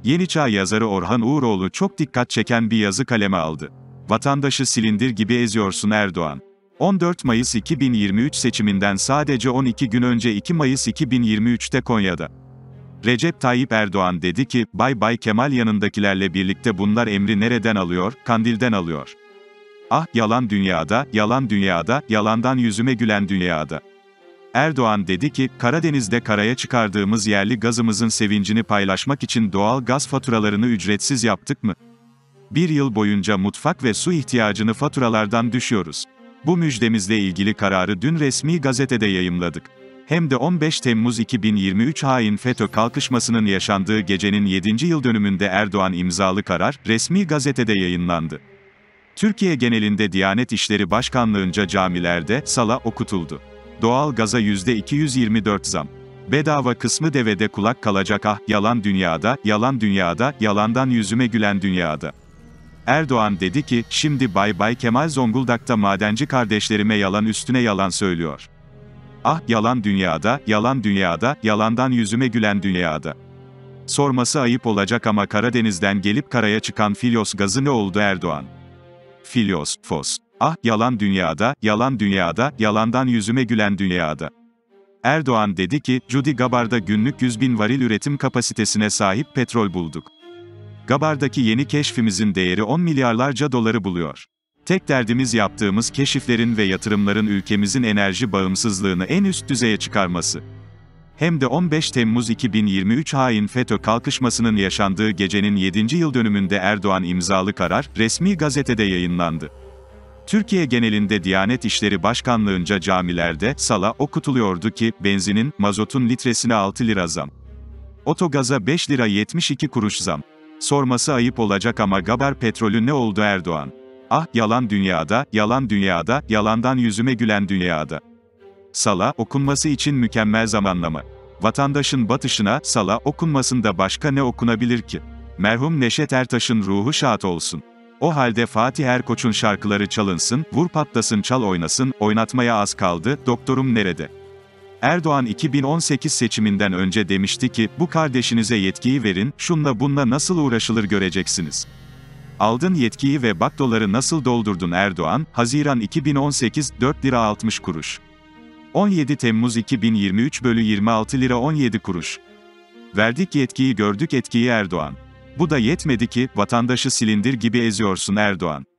Yeni Çağ yazarı Orhan Uğuroğlu çok dikkat çeken bir yazı kaleme aldı. Vatandaşı silindir gibi eziyorsun Erdoğan. 14 Mayıs 2023 seçiminden sadece 12 gün önce 2 Mayıs 2023'te Konya'da Recep Tayyip Erdoğan dedi ki, Bay Bay Kemal yanındakilerle birlikte bunlar emri nereden alıyor? Kandil'den alıyor. Ah, yalan dünyada, yalan dünyada, yalandan yüzüme gülen dünyada. Erdoğan dedi ki, Karadeniz'de karaya çıkardığımız yerli gazımızın sevincini paylaşmak için doğal gaz faturalarını ücretsiz yaptık mı? Bir yıl boyunca mutfak ve su ihtiyacını faturalardan düşüyoruz. Bu müjdemizle ilgili kararı dün resmi gazetede yayımladık. Hem de 15 Temmuz 2023 hain FETÖ kalkışmasının yaşandığı gecenin 7. yıl dönümünde Erdoğan imzalı karar, resmi gazetede yayınlandı. Türkiye genelinde Diyanet İşleri Başkanlığınca camilerde, sala okutuldu. Doğal gaza %224 zam. Bedava kısmı devede kulak kalacak ah, yalan dünyada, yalan dünyada, yalandan yüzüme gülen dünyada. Erdoğan dedi ki, şimdi Bay Bay Kemal Zonguldak'ta madenci kardeşlerime yalan üstüne yalan söylüyor. Ah, yalan dünyada, yalan dünyada, yalandan yüzüme gülen dünyada. Sorması ayıp olacak ama Karadeniz'den gelip karaya çıkan Filyos gazı ne oldu Erdoğan? Filyos, fos. Ah, yalan dünyada, yalan dünyada, yalandan yüzüme gülen dünyada. Erdoğan dedi ki, Cudi Gabar'da günlük 100.000 varil üretim kapasitesine sahip petrol bulduk. Gabar'daki yeni keşfimizin değeri 10 milyarlarca doları buluyor. Tek derdimiz yaptığımız keşiflerin ve yatırımların ülkemizin enerji bağımsızlığını en üst düzeye çıkarması. Hem de 15 Temmuz 2023 hain FETÖ kalkışmasının yaşandığı gecenin 7. yıl dönümünde Erdoğan imzalı karar, resmi gazetede yayınlandı. Türkiye genelinde Diyanet İşleri Başkanlığınca camilerde, sala okutuluyordu ki, benzinin, mazotun litresine 6 lira zam. Otogaza 5 lira 72 kuruş zam. Sorması ayıp olacak ama Gabar petrolü ne oldu Erdoğan? Ah, yalan dünyada, yalan dünyada, yalandan yüzüme gülen dünyada. Sala, okunması için mükemmel zamanlama. Vatandaşın batışına, sala okunmasında başka ne okunabilir ki? Merhum Neşet Ertaş'ın ruhu şad olsun. O halde Fatih Erkoç'un şarkıları çalınsın, vur patlasın çal oynasın, oynatmaya az kaldı, doktorum nerede? Erdoğan 2018 seçiminden önce demişti ki, bu kardeşinize yetkiyi verin, şunla bunla nasıl uğraşılır göreceksiniz. Aldın yetkiyi ve bak doları nasıl doldurdun Erdoğan, Haziran 2018, 4 lira 60 kuruş. 17 Temmuz 2023 bölü 26 lira 17 kuruş. Verdik yetkiyi gördük etkiyi Erdoğan. Bu da yetmedi ki, vatandaşı silindir gibi eziyorsun Erdoğan.